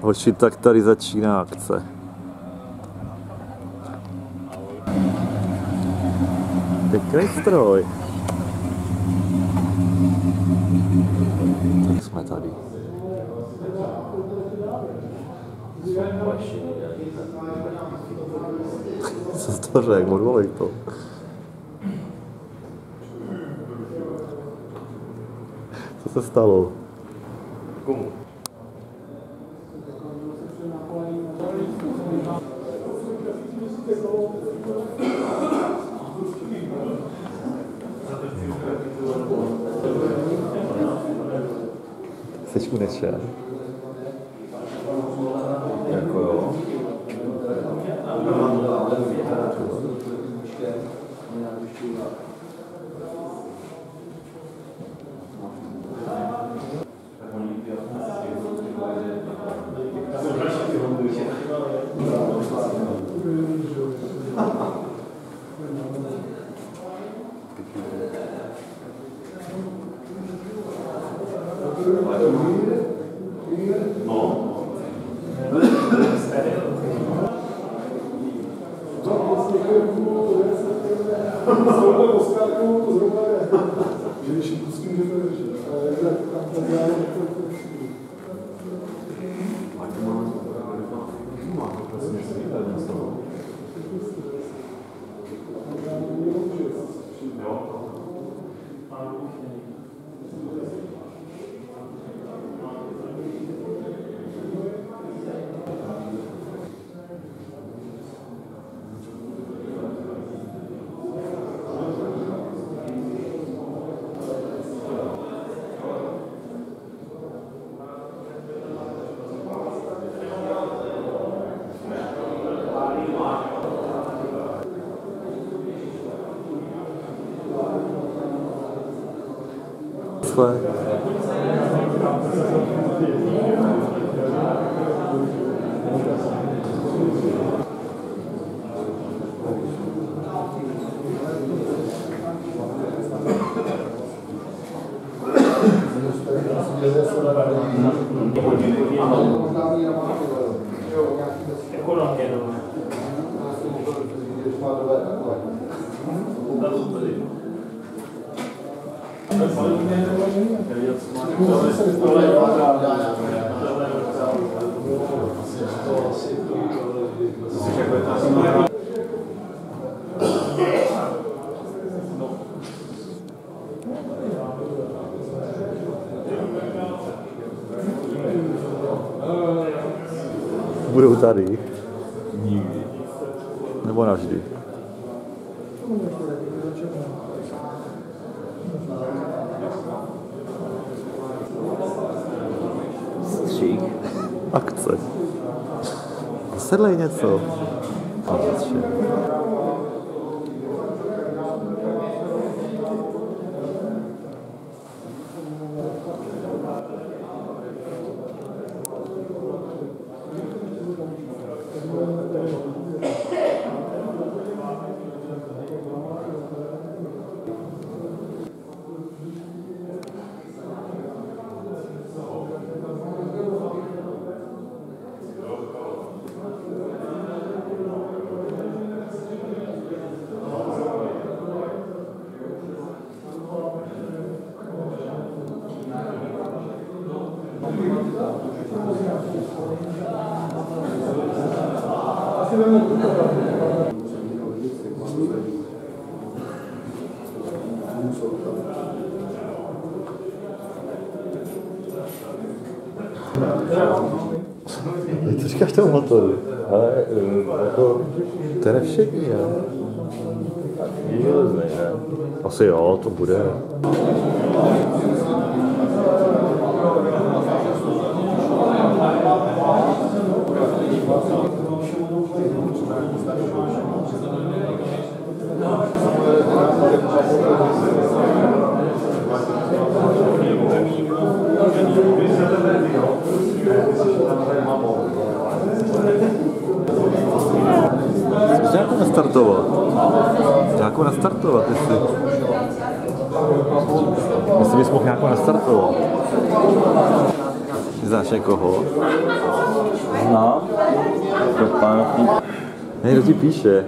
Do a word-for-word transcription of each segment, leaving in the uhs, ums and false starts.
Hoši, tak tady začíná akce. Pěkný stroj. Tak jsme tady. Co jsi to řekl? Odvolej to. Co se stalo? Komu? Jseš mu nešel? Jako jo. Budou tady? Nikdy. Nebo navždy? Střík. Akce. Sedlej něco. Co říkáš tomu motoru? Ale jako, to je nevšední, jo? Je železný, ne? Asi jo, to bude. Zkus nějakou nastartovat. Nějakou nastartovat, jestli... Jestli bys mohl nějakou nastartovat. Znáš někoho? No, to památník. Ne, kdo ti píše?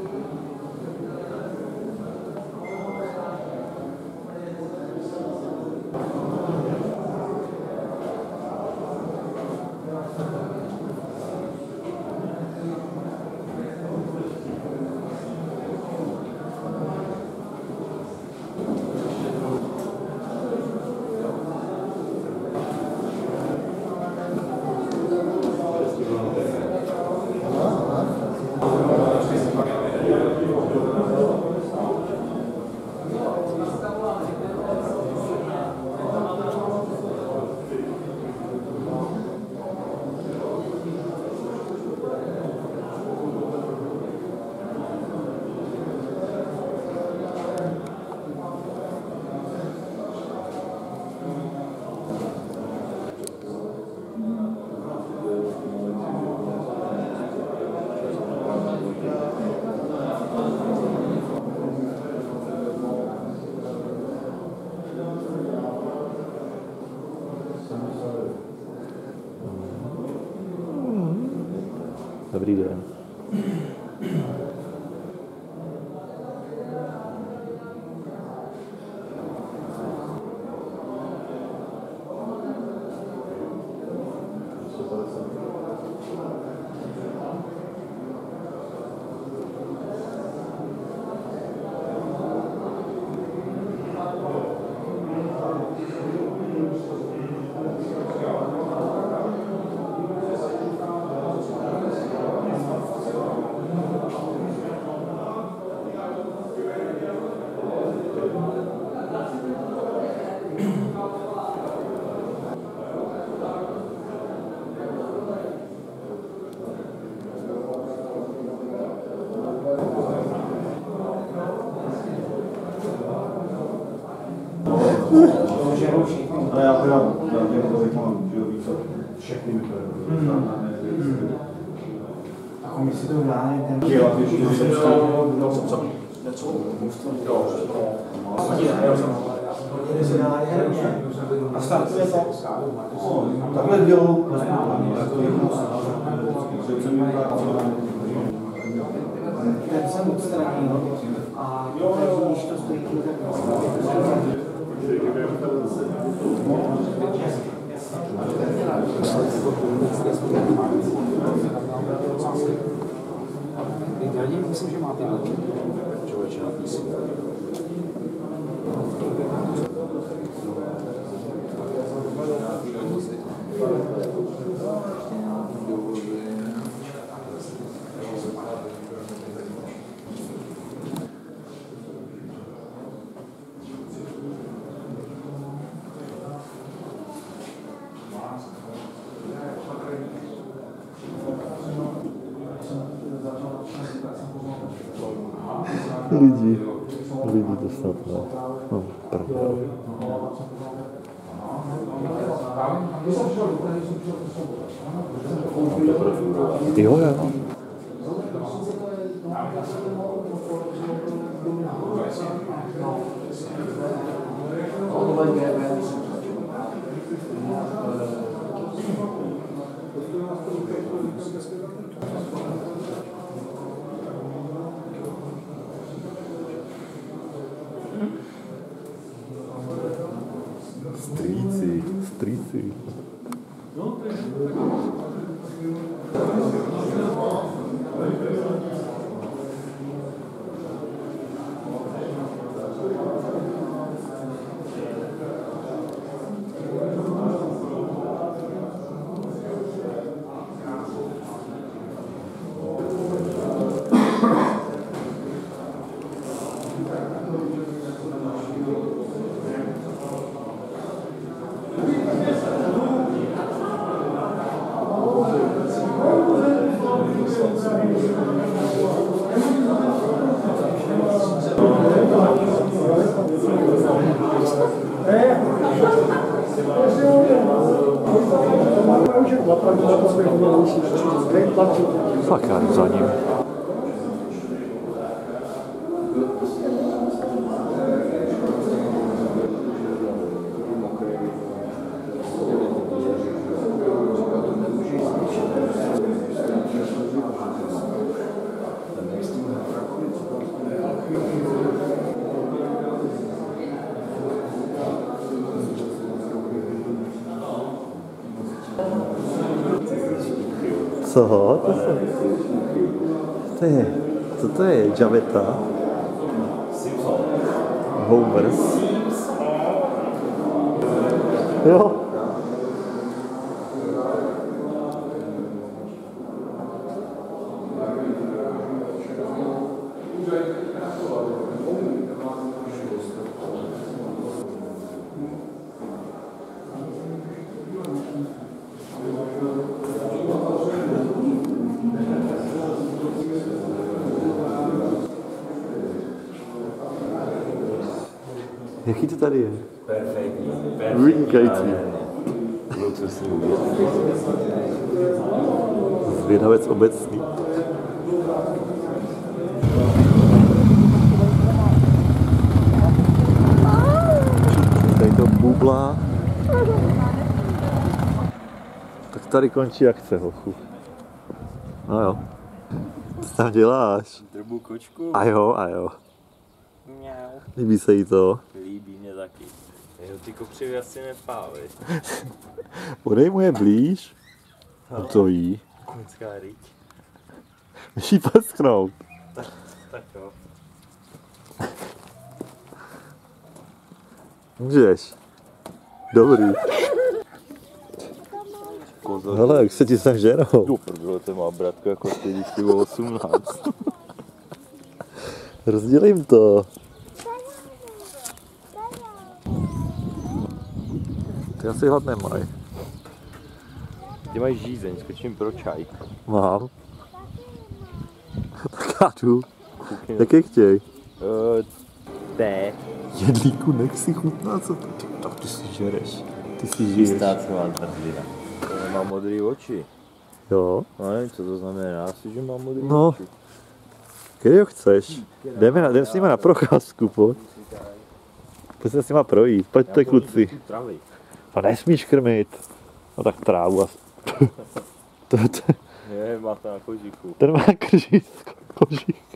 Dobrý den. Ale já teda, já těch tolik mám, že jo, víc, všechny mi to je. A komisi to dá, ten... Dělat ještě čtyři Co? A startuje to? Takhle dělou. Ten jsem odstranil a když to stojí, tak myslím, že má tyhle člověče na písmu. Lidi, lidi to snad ne. No, prdel. Jo, jo. Strýci, strýci. Fakt já jdu za ním. Co? To jsou... To je... Co to je? Javeta? Homers? Jo. Jaký to tady je? Perfektní. Vynikající. Luxusní. Zvědavec obecný. Tady to bublá. Tak tady končí akce, hochu. No jo. Co tam děláš? Drbu kočku. A jo, a jo. Mňau. Líbí se jí to. Líbí mě taky. Jo, ty kopřivy asi nepávy. Podej mu je blíž. A to jí. Koňská ryť. Můžeš jí posknout. Tak, tak jo. Můžeš. Dobrý. Kozo. Hele, už se ti sem ženou. Jo, prdele, to má bratku jako ty, když ty bylo osmnáct. Rozdělím jim to. Ty asi hlad nemají. Ty máš žízeň, skočím pro čaj. Mám. Tak já jdu. Koukni. Jaké chtěj? Uh, té. Jedlíku, nech si chutná, co to? Tak ty si žereš. Ty si žiješ. Pistáciová tvrdlina. To nemá modrý oči. Jo. No nevím, co to znamená, asi, že má modrý No. oči. Kterýho chceš? Jdeme, na, jdeme s nima na procházku, pojď. Pojď se s nima projít, pojďte kluci. Travy. No nesmíš krmit. No tak trávu a... to, to, Je, má to na kožíku. ten má kříž, kožík.